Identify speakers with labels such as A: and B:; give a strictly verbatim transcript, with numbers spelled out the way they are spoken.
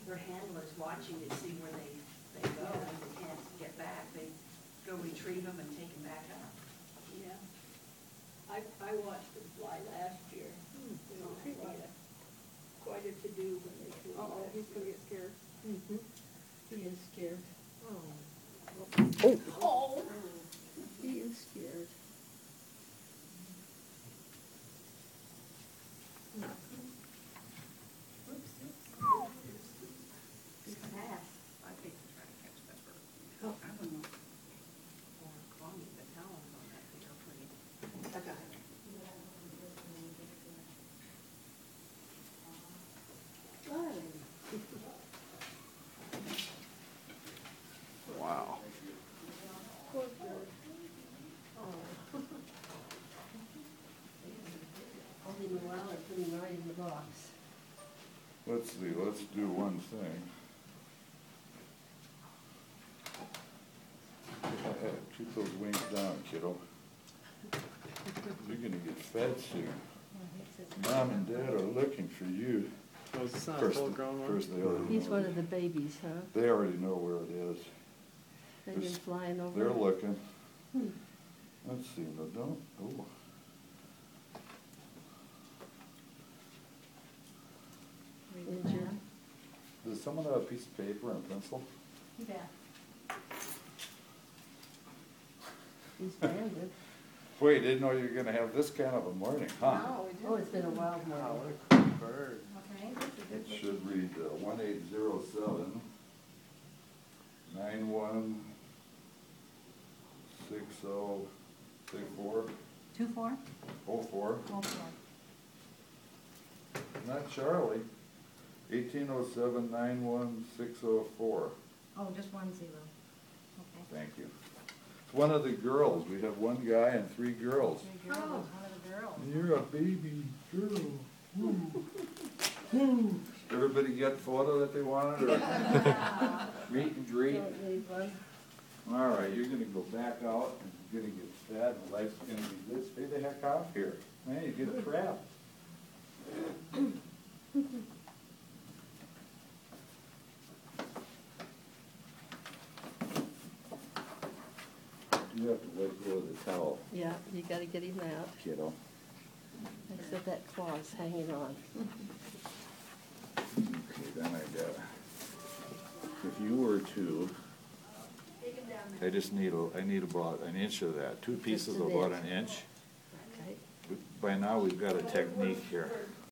A: their handlers watching to see where they, they go, and they can't get back. They go retrieve them and take them back up.
B: Yeah. I, I watched them fly last year.
C: Hmm.
B: There was quite a, quite a to-do when they flew.
C: Uh-oh,
B: last
C: he's gonna
B: year.
C: get scared.
B: Mhm. He is scared.
C: Oh.
B: Oh. Oh. He is scared.
A: Good pass. I think to try to catch that bird.
C: Oh.
A: I don't know. Or call me, the talons on that thing are pretty.
C: I got it.
D: Wow.
B: Poor bird.
C: Oh. Only in a while I put him right in the box.
D: Let's see, let's do one thing. Keep those wings down, kiddo. You're gonna get fed soon. Mom and Dad are looking for you.
E: Oh, is this not a
D: First,
E: full-grown one?
D: first they already
B: He's
D: know.
B: one of the babies, huh?
D: They already know where it is.
B: They've been
D: Just-
B: flying over.
D: They're looking.
B: Hmm.
D: Let's see, no, don't, oh.
B: Injured.
D: Does someone have a piece of paper and a pencil?
A: Yeah.
B: He's banded.
D: Boy, didn't know you were gonna have this kind of a morning, huh?
A: No, we
B: Oh, it's been a wild
E: Wow,
B: morning.
E: what a cool bird.
A: Okay, that's a
D: It
A: good
D: should read uh, one eight zero seven nine one six oh six four
A: Two, four?
D: oh four.
A: Oh, four.
D: Not Charlie. Eighteen oh seven nine one six oh four.
A: Oh, just one zero. Okay.
D: Thank you. It's one of the girls. We have one guy and three girls.
A: Three girls, one of the girls.
D: You're a baby girl. Woo. Woo. Everybody get the photo that they wanted, or meet and greet?
B: Don't leave one.
D: All right, you're gonna go back out and you're gonna get fed, and life's gonna be good. Stay the heck off here. Man, you get trapped. You have to let go of the towel,
B: Yeah, you gotta get him out.
D: kiddo.
B: I said that claw's hanging on.
D: Okay, then I got, if you were to, I just need, a, I need about an inch of that, two pieces
B: Just
D: of
B: an
D: about
B: inch.
D: an inch.
B: Okay.
D: By now, we've got a technique here.